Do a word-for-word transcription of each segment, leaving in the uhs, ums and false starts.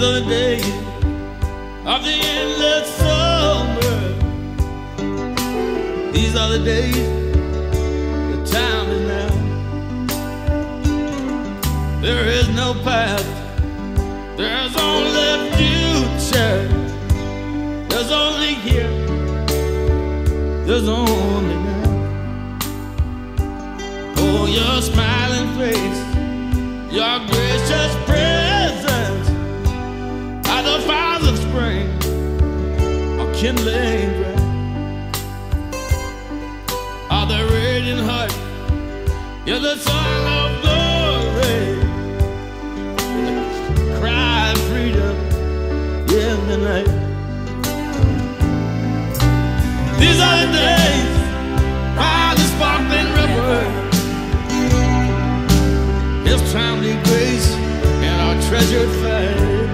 are the days of the endless summer. These are the days, the time is now. There is no past, there's only future. There's only here, there's only now. Oh, your smiling face, your gracious presence, are the fires of spring, are kindling bright, are the radiant heart, you're the song of glory, the cry of freedom in the night. These are the days by the sparkling river, His timely grace and our treasured faith.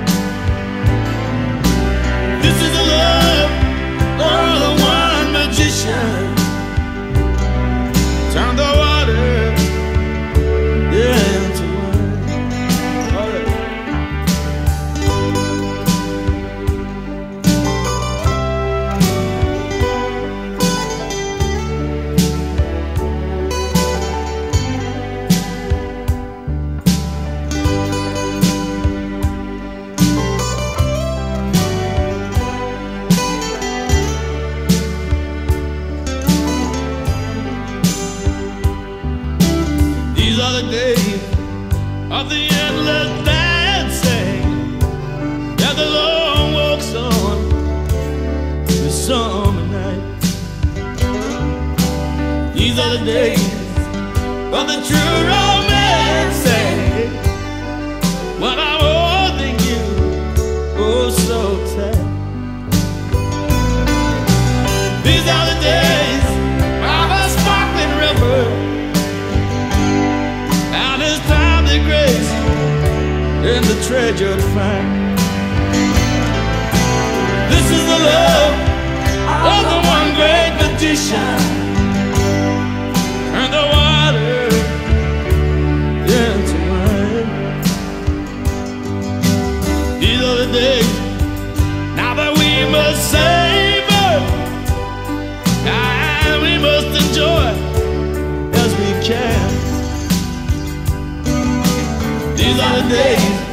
This is the love of the one magician. Turn the water into wine. All right. These are the days of the endless dancing, yeah, the long walks on the summer night. These are the days of the true romancing, when I'm holding you oh so tight. These are the days of a sparkling river, grace in the treasure to find. This is the love of the one great magician. Turn the water into wine. These are the days now that we must savor, and we must enjoy as we can. These are the days